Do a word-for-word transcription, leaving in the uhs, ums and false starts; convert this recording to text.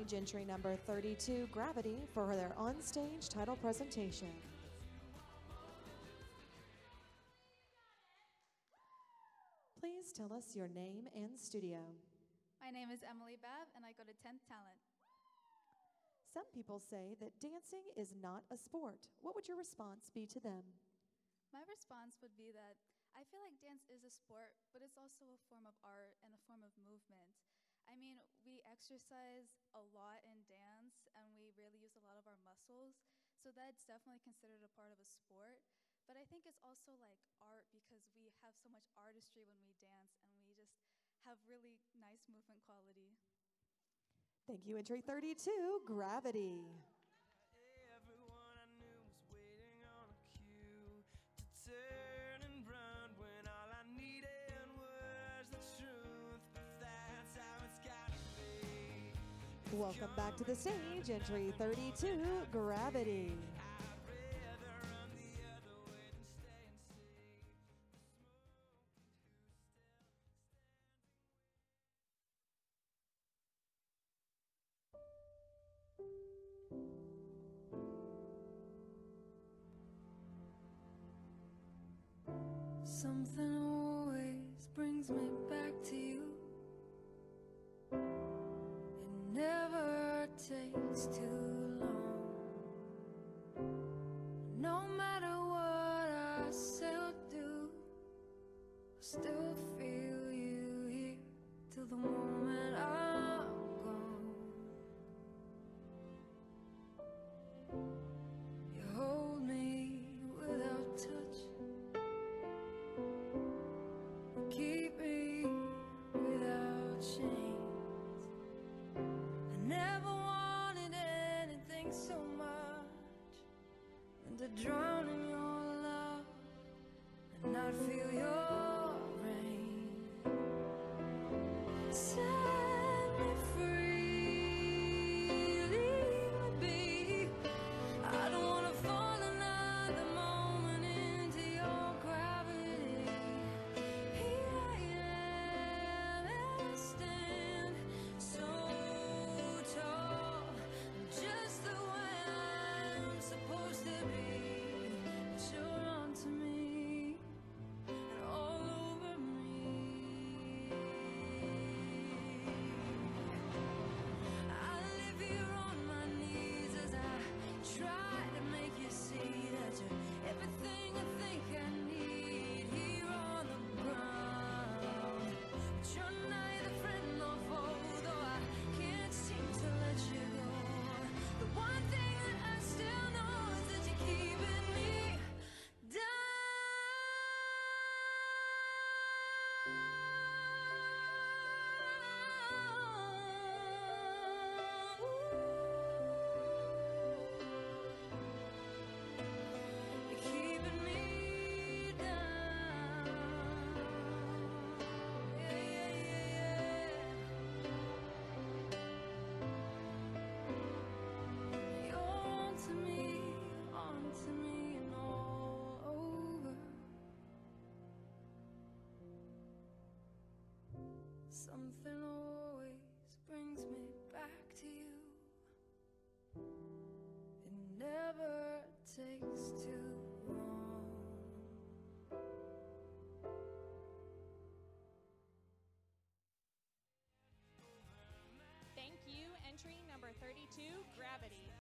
stage entry number thirty-two, Gravity, for their on-stage title presentation. Please tell us your name and studio. My name is Emily Babb, and I go to tenth Talent. Some people say that dancing is not a sport. What would your response be to them? My response would be that I feel like dance is a sport, but it's also a form of art and a form of movement. I mean, we exercise a lot in dance, and we really use a lot of our muscles, so that's definitely considered a part of a sport. But I think it's also like art because we have so much artistry when we dance, and we just have really nice movement quality. Thank you. Entry thirty-two, Gravity. Everyone I knew was waiting on a cue to turn and run when all I needed was the truth. But that's how it's gotta be. Welcome back to the stage. Entry thirty-two, Gravity. Something always brings me back to you. It never takes too long. No matter what I say or do, I still feel you here till the moment I'm gone. You hold me without touch, keep me without chains. I never wanted anything so much than to drown